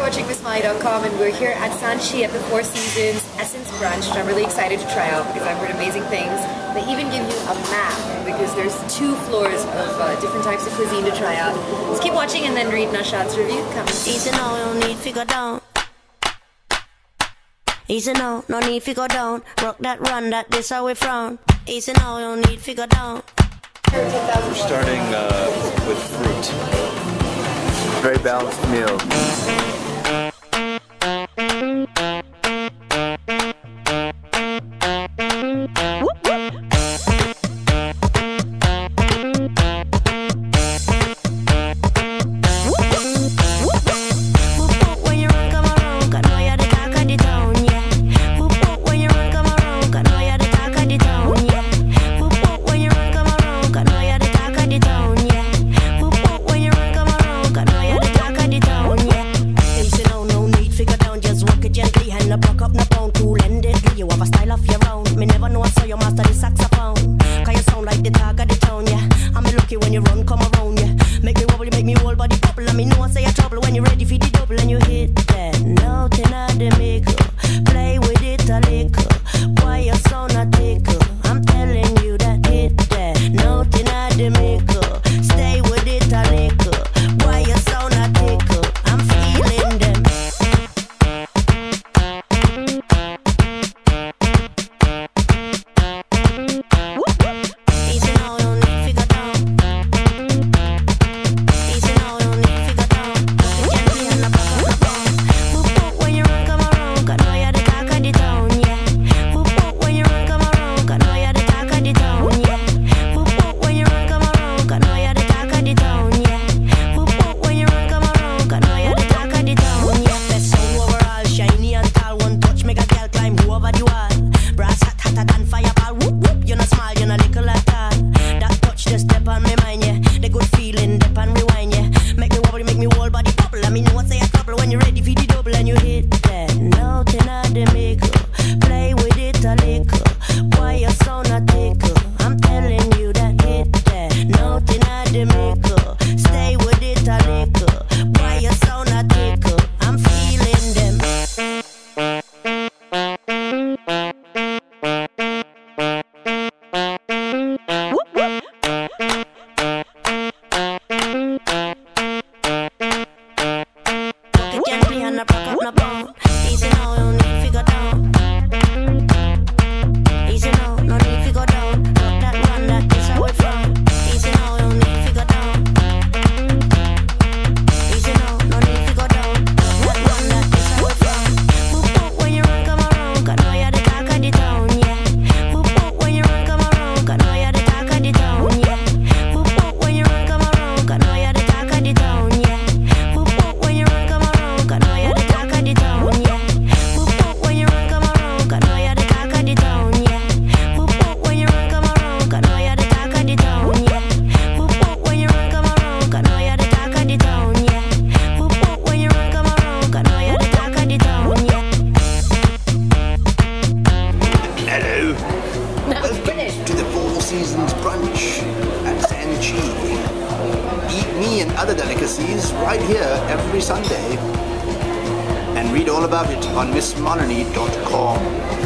watching MissMolly.com, and we're here at Sanchi at the Four Seasons Essence Brunch, which I'm really excited to try out because I've heard amazing things. They even give you a map because there's 2 floors of different types of cuisine to try out. Just keep watching and then read Nashad's review. Come. Easy now, no need figure down. Easy now, no need figure down. Rock that run, that this how we frown. Easy now, no need figure down. We're starting with fruit. Very balanced meal. Other delicacies right here every Sunday, and read all about it on MissMolly.com.